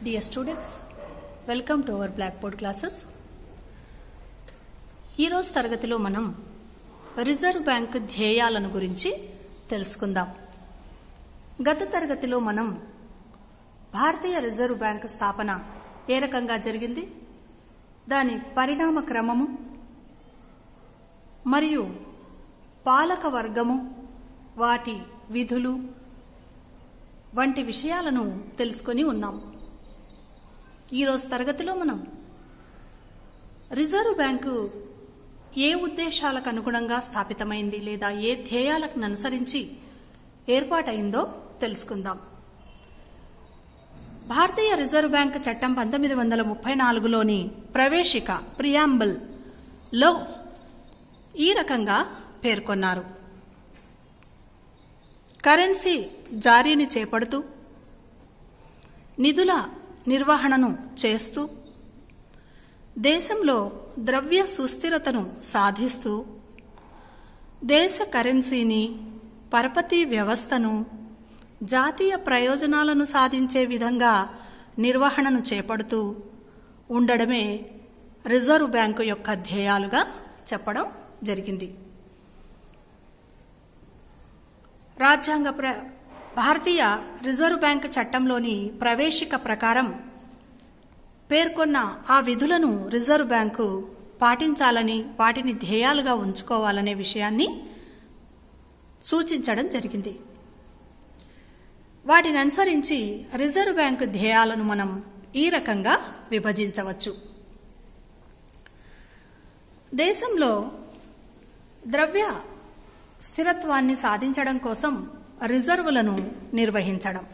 Dear students, welcome to our Blackboard classes. ఈరోజు తరగతిలో మనం రిజర్వ్ బ్యాంక్ ధ్యేయాలను గురించి తెలుసుకుందాం. గత తరగతిలో మనం భారతీయ రిజర్వ్ బ్యాంక్ స్థాపన ఏ రకంగా జరిగింది, దాని పరిణామ క్రమము మరియు పాలక వర్గము, వాటి విధులు వంటి విషయాలను తెలుసుకొని ఉన్నాం. ఈరోజు తరగతిలో మనం రిజర్వ్ బ్యాంకు ఏ ఉద్దేశాలకు అనుగుణంగా స్థాపితమైంది లేదా ఏ ధ్యేయాలను అనుసరించి ఏర్పాటైందో తెలుసుకుందాం. భారతీయ రిజర్వ్ బ్యాంక్ చట్టం 1934లోని ప్రవేశిక ప్రియాంబుల్ లో ఈ రకంగా పేర్కొన్నారు. కరెన్సీ జారీని చేపడుతూ నిధుల నిర్వహణను చేస్తూ దేశంలో ద్రవ్య సుస్థిరతను సాధిస్తూ దేశ కరెన్సీని, పరపతి వ్యవస్థను జాతీయ ప్రయోజనాలను సాధించే విధంగా నిర్వహణను చేపడుతూ ఉండడమే రిజర్వ్ బ్యాంకు యొక్క ధ్యేయాలుగా చెప్పడం జరిగింది. భారతీయ రిజర్వ్ బ్యాంక్ చట్టంలోని ప్రవేశిక ప్రకారం పేర్కొన్న ఆ విధులను రిజర్వ్ బ్యాంకు పాటించాలని, వాటిని ధ్యేయాలుగా ఉంచుకోవాలనే విషయాన్ని సూచించడం జరిగింది. వాటిని అనుసరించి రిజర్వ్ బ్యాంకు ధ్యేయాలను మనం ఈ రకంగా విభజించవచ్చు. దేశంలో ద్రవ్య స్థిరత్వాన్ని సాధించడం కోసం రిజర్వులను నిర్వహించడం,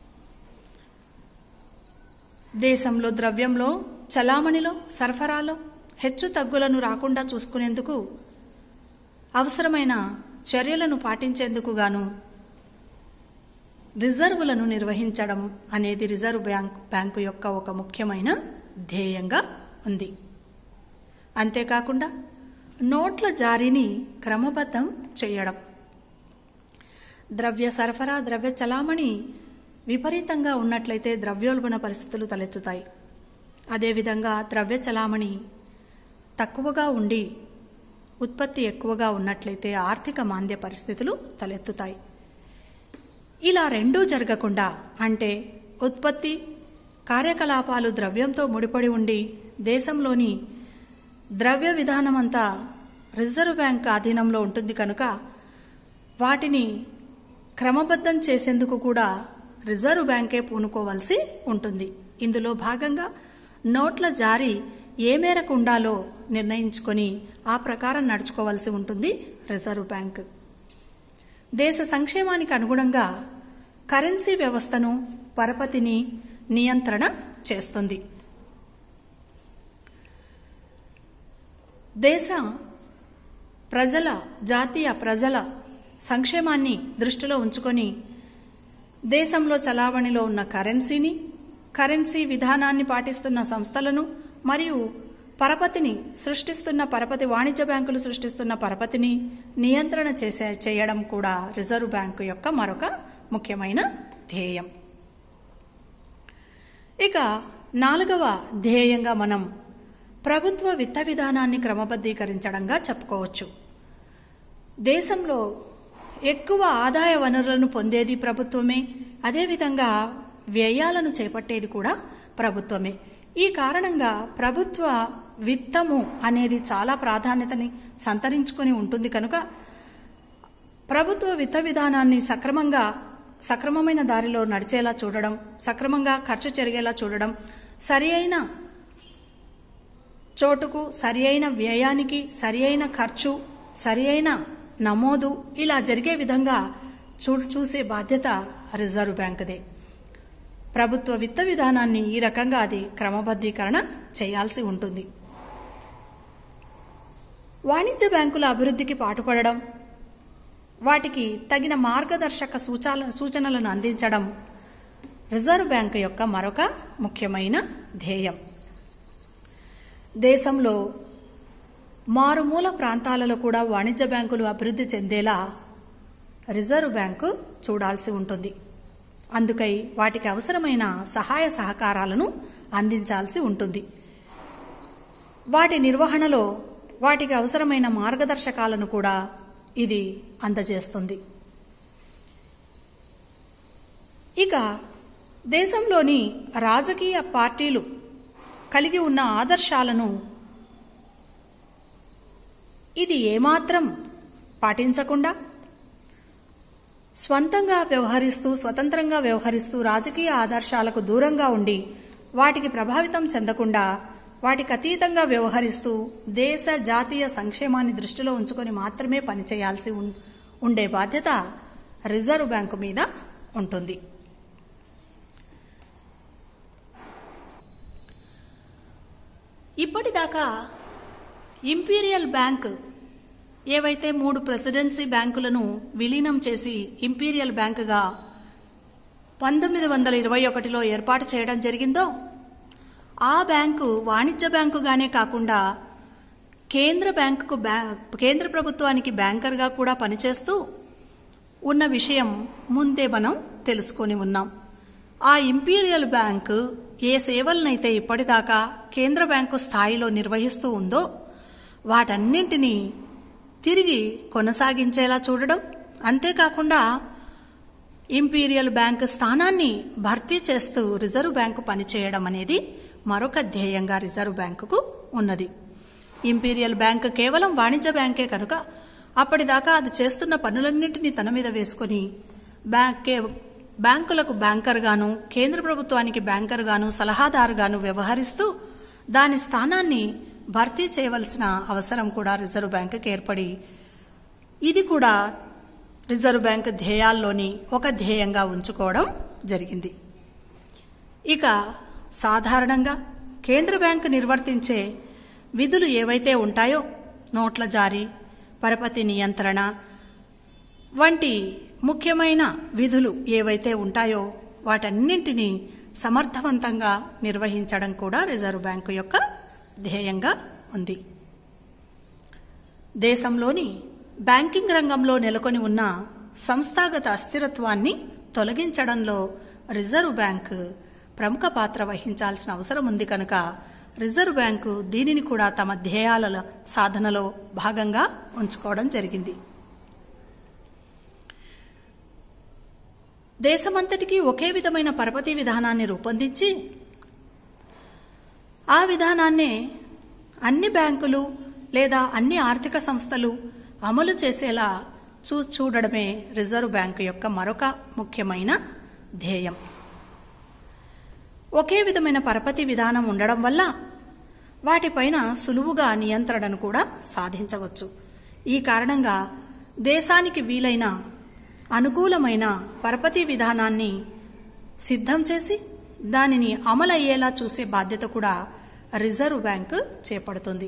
దేశంలో ద్రవ్యంలో చలామణిలో సరఫరాలో హెచ్చు తగ్గులను రాకుండా చూసుకునేందుకు అవసరమైన చర్యలను పాటించేందుకు గాను రిజర్వులను నిర్వహించడం అనేది రిజర్వ్ బ్యాంకు యొక్క ఒక ముఖ్యమైన ధ్యేయంగా ఉంది. అంతేకాకుండా నోట్ల జారీని క్రమబద్ధం చేయడం, ద్రవ్య సరఫరా, ద్రవ్య చలామణి విపరీతంగా ఉన్నట్లయితే ద్రవ్యోల్బణ పరిస్థితులు తలెత్తుతాయి. అదేవిధంగా ద్రవ్య చలామణి తక్కువగా ఉండి ఉత్పత్తి ఎక్కువగా ఉన్నట్లయితే ఆర్థిక మాంద్య పరిస్థితులు తలెత్తుతాయి. ఇలా రెండూ జరగకుండా, అంటే ఉత్పత్తి కార్యకలాపాలు ద్రవ్యంతో ముడిపడి ఉండి దేశంలోని ద్రవ్య విధానమంతా రిజర్వ్ బ్యాంక్ ఆధీనంలో ఉంటుంది కనుక వాటిని క్రమబద్ధం చేసేందుకు కూడా రిజర్వ్ బ్యాంకే పూనుకోవాల్సి ఉంటుంది. ఇందులో భాగంగా నోట్ల జారీ ఏ మేరకు ఉండాలో నిర్ణయించుకొని ఆ ప్రకారం నడుచుకోవాల్సి ఉంటుంది రిజర్వ్ బ్యాంక్. దేశ సంక్షేమానికి అనుగుణంగా కరెన్సీ వ్యవస్థను, పరపతిని నియంత్రణ చేస్తుంది. దేశ జాతీయ ప్రజల సంక్షేమాన్ని దృష్టిలో ఉంచుకొని దేశంలో చలామణిలో ఉన్న కరెన్సీని, కరెన్సీ విధానాన్ని పాటిస్తున్న సంస్థలను మరియు పరపతిని సృష్టిస్తున్న వాణిజ్య బ్యాంకులు సృష్టిస్తున్న పరపతిని నియంత్రణ చేయడం కూడా రిజర్వ్ బ్యాంకు యొక్క మరొక ముఖ్యమైన ధ్యేయం. ఇక 4వ ధ్యేయంగా మనం ప్రభుత్వ విత్త విధానాన్ని క్రమబద్ధీకరించడంగా చెప్పుకోవచ్చు. దేశంలో ఎక్కువ ఆదాయ వనరులను పొందేది ప్రభుత్వమే, అదేవిధంగా వ్యయాలను చేపట్టేది కూడా ప్రభుత్వమే. ఈ కారణంగా ప్రభుత్వ విత్తము అనేది చాలా ప్రాధాన్యతని సంతరించుకొని ఉంటుంది కనుక ప్రభుత్వ విత్త విధానాన్ని సక్రమమైన దారిలో నడిచేలా చూడడం, సక్రమంగా ఖర్చు జరిగేలా చూడడం, సరి అయిన చోటుకు, సరి అయిన వ్యయానికి సరి అయిన ఖర్చు, సరి అయిన నమోదు ఇలా జరిగే విధంగా చూసే బాధ్యత రిజర్వ్ బ్యాంకుదే. ప్రభుత్వ విత్త విధానాన్ని ఈ రకంగా అది క్రమబద్ధీకరణ చేయాల్సి ఉంటుంది. వాణిజ్య బ్యాంకుల అభివృద్ధికి పాటుపడడం, వాటికి తగిన మార్గదర్శక సూచనలను అందించడం రిజర్వ్ బ్యాంకు యొక్క మరొక ముఖ్యమైన ధ్యేయం. దేశంలో మారుమూల ప్రాంతాలలో కూడా వాణిజ్య బ్యాంకులు అభివృద్ధి చెందేలా రిజర్వ్ బ్యాంకు చూడాల్సి ఉంటుంది. అందుకై వాటికి అవసరమైన సహాయ సహకారాలను అందించాల్సి ఉంటుంది. వాటి నిర్వహణలో వాటికి అవసరమైన మార్గదర్శకాలను కూడా ఇది అందజేస్తుంది. ఇక దేశంలోని రాజకీయ పార్టీలు కలిగి ఉన్న ఆదర్శాలను ఇది ఏమాత్రం పాటించకుండా స్వతంత్రంగా వ్యవహరిస్తూ రాజకీయ ఆదర్శాలకు దూరంగా ఉండి వాటికి ప్రభావితం చెందకుండా వాటికి అతీతంగా వ్యవహరిస్తూ దేశ జాతీయ సంక్షేమాన్ని దృష్టిలో ఉంచుకొని మాత్రమే పనిచేయాల్సి ఉండే బాధ్యత రిజర్వ్ బ్యాంకు మీద ఉంటుంది. ఇప్పటిదాకా ఇంపీరియల్ బ్యాంక్ ఏవైతే 3 ప్రెసిడెన్సీ బ్యాంకులను విలీనం చేసి ఇంపీరియల్ బ్యాంకుగా 1921లో ఏర్పాటు చేయడం జరిగిందో ఆ బ్యాంకు వాణిజ్య బ్యాంకుగానే కాకుండా కేంద్ర ప్రభుత్వానికి బ్యాంకర్గా కూడా పనిచేస్తూ ఉన్న విషయం ముందే మనం తెలుసుకొని ఉన్నాం. ఆ ఇంపీరియల్ బ్యాంకు ఏ సేవలనైతే ఇప్పటిదాకా కేంద్ర బ్యాంకు స్థాయిలో నిర్వహిస్తూ ఉందో వాటన్నింటినీ తిరిగి కొనసాగించేలా చూడడం, అంతేకాకుండా ఇంపీరియల్ బ్యాంకు స్థానాన్ని భర్తీ చేస్తూ రిజర్వ్ బ్యాంకు పనిచేయడం అనేది మరొక ధ్యేయంగా రిజర్వ్ బ్యాంకుకు ఉన్నది. ఇంపీరియల్ బ్యాంకు కేవలం వాణిజ్య బ్యాంకే కనుక అప్పటిదాకా అది చేస్తున్న పనులన్నింటినీ తన మీద వేసుకుని బ్యాంకులకు బ్యాంకర్గాను కేంద్ర ప్రభుత్వానికి బ్యాంకర్గాను సలహాదారుగాను వ్యవహరిస్తూ దాని స్థానాన్ని భర్తీ చేయవలసిన అవసరం కూడా రిజర్వ్ బ్యాంకుకి ఏర్పడి ఇది కూడా రిజర్వ్ బ్యాంకు ధ్యేయాల్లోని ఒక ధ్యేయంగా ఉంచుకోవడం జరిగింది. ఇక సాధారణంగా కేంద్ర బ్యాంకు నిర్వర్తించే విధులు ఏవైతే ఉంటాయో నోట్ల జారీ, పరపతి నియంత్రణ వంటి ముఖ్యమైన విధులు ఏవైతే ఉంటాయో వాటన్నింటినీ సమర్థవంతంగా నిర్వహించడం కూడా రిజర్వ్ బ్యాంకు యొక్క ధ్యేయంగా ఉంది. దేశంలోని బ్యాంకింగ్ రంగంలో నెలకొని ఉన్న సంస్థాగత అస్థిరత్వాన్ని తొలగించడంలో రిజర్వ్ బ్యాంకు ప్రముఖ పాత్ర వహించాల్సిన అవసరం ఉంది కనుక రిజర్వ్ బ్యాంకు దీనిని కూడా తమ ధ్యేయాల సాధనలో భాగంగా ఉంచుకోవడం జరిగింది. దేశమంతటికీ ఒకే విధమైన పరపతి విధానాన్ని రూపొందించి ఆ విధానాన్నే అన్ని బ్యాంకులు లేదా అన్ని ఆర్థిక సంస్థలు అమలు చేసేలా చూడడమే రిజర్వ్ బ్యాంకు యొక్క మరొక ముఖ్యమైన ధ్యేయం. ఒకే విధమైన పరపతి విధానం ఉండడం వల్ల వాటిపైన సులువుగా నియంత్రణను కూడా సాధించవచ్చు. ఈ కారణంగా దేశానికి వీలైన అనుకూలమైన పరపతి విధానాన్ని సిద్ధం చేసి దానిని అమలయ్యేలా చూసే బాధ్యత కూడా రిజర్వ్ బ్యాంకు చేపడుతుంది.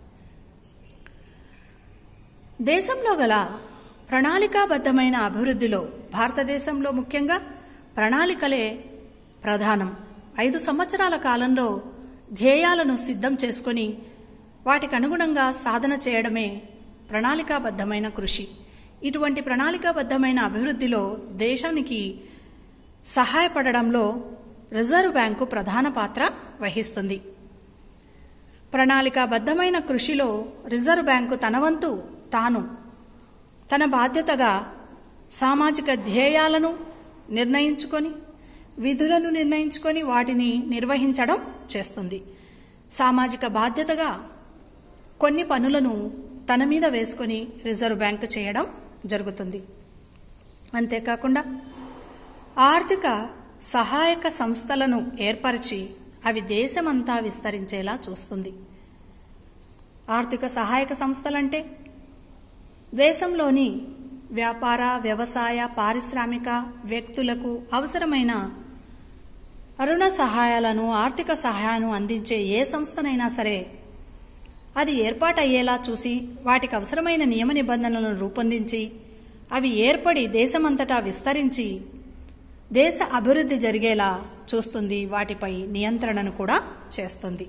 దేశంలో గల ప్రణాళికాబద్ధమైన అభివృద్ధిలో భారతదేశంలో ముఖ్యంగా ప్రణాళికలే ప్రధానం. 5 సంవత్సరాల కాలంలో ధ్యేయాలను సిద్ధం చేసుకుని వాటికి అనుగుణంగా సాధన చేయడమే ప్రణాళికాబద్ధమైన కృషి. ఇటువంటి ప్రణాళికాబద్ధమైన అభివృద్ధిలో దేశానికి సహాయపడడంలో రిజర్వ్ బ్యాంకు ప్రధాన పాత్ర వహిస్తుంది. ప్రణాళికాబద్ధమైన కృషిలో రిజర్వ్ బ్యాంకు తన వంతు తాను తన బాధ్యతగా సామాజిక ధ్యేయాలను నిర్ణయించుకొని విధులను నిర్ణయించుకొని వాటిని నిర్వహించడం చేస్తుంది. సామాజిక బాధ్యతగా కొన్ని పనులను తన మీద వేసుకొని రిజర్వ్ బ్యాంకు చేయడం జరుగుతుంది. అంతేకాకుండా ఆర్థిక సహాయక సంస్థలను ఏర్పరిచి అవి దేశమంతా విస్తరించేలా చూస్తుంది. ఆర్థిక సహాయక సంస్థలంటే దేశంలోని వ్యాపార, వ్యవసాయ, పారిశ్రామిక వ్యక్తులకు అవసరమైన రుణ సహాయాలను, ఆర్థిక సహాయాన్ని అందించే ఏ సంస్థనైనా సరే అది ఏర్పాటయ్యేలా చూసి వాటికి అవసరమైన నియమ నిబంధనలను రూపొందించి అవి ఏర్పడి దేశమంతటా విస్తరించి దేశ అభివృద్ధి జరిగేలా చూస్తుంది. వాటిపై నియంత్రణను కూడా చేస్తుంది.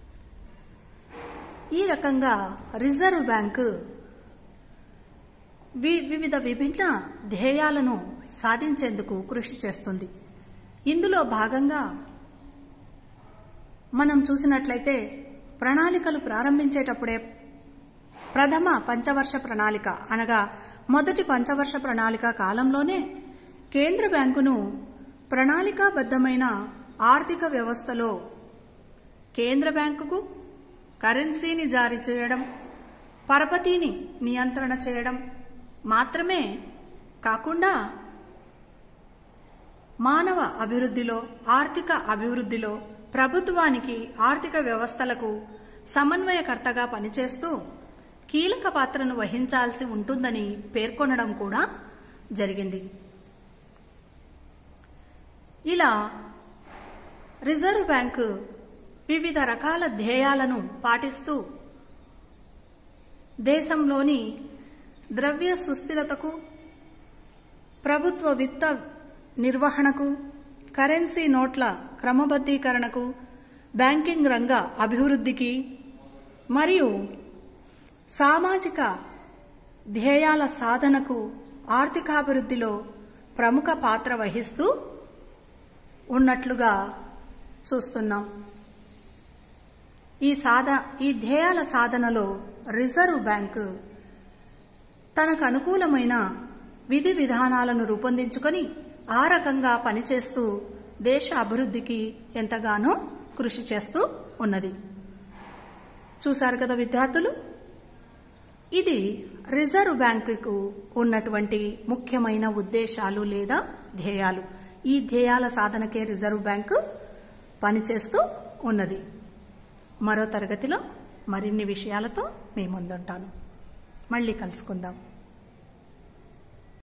ఈ రకంగా రిజర్వ్ బ్యాంకు వివిధ విభిన్న ధ్యేయాలను సాధించేందుకు కృషి చేస్తుంది. ఇందులో భాగంగా మనం చూసినట్లయితే ప్రణాళికలు ప్రారంభించేటప్పుడే ప్రథమ పంచవర్ష ప్రణాళిక అనగా మొదటి పంచవర్ష ప్రణాళిక కాలంలోనే కేంద్ర బ్యాంకును ప్రణాళికాబద్ధమైన ఆర్థిక వ్యవస్థలో కేంద్ర బ్యాంకుకు కరెన్సీని జారీ చేయడం, పరపతిని నియంత్రణ చేయడం మాత్రమే కాకుండా మానవ అభివృద్ధిలో, ఆర్థిక అభివృద్ధిలో ప్రభుత్వానికి, ఆర్థిక వ్యవస్థలకు సమన్వయకర్తగా పనిచేస్తూ కీలక పాత్రను వహించాల్సి ఉంటుందని పేర్కొనడం కూడా జరిగింది. ఇలా రిజర్వ్ బ్యాంకు వివిధ రకాల ధ్యేయాలను పాటిస్తూ దేశంలోని ద్రవ్య సుస్థిరతకు, ప్రభుత్వ విత్త నిర్వహణకు, కరెన్సీ నోట్ల క్రమబద్ధీకరణకు, బ్యాంకింగ్ రంగ అభివృద్ధికి మరియు సామాజిక ధ్యేయాల సాధనకు, ఆర్థికాభివృద్ధిలో ప్రముఖ పాత్ర వహిస్తూ ఉన్నట్లుగా చూస్తున్నాం. ఈ ధ్యేయాల సాధనలో రిజర్వ్ బ్యాంకు తనకు అనుకూలమైన విధి విధానాలను రూపొందించుకొని ఆ రకంగా పనిచేస్తూ దేశ అభివృద్ధికి ఎంతగానో కృషి చేస్తూ ఉన్నది. చూశారు కదా విద్యార్థులు, ఇది రిజర్వ్ బ్యాంకుకు ఉన్నటువంటి ముఖ్యమైన ఉద్దేశాలు లేదా ధ్యేయాలు. ఈ ధ్యేయాల సాధనకే రిజర్వ్ బ్యాంకు పనిచేస్తూ ఉన్నది. మరో తరగతిలో మరిన్ని విషయాలతో మీ ముందుంటాను. మళ్ళీ కలుసుకుందాం.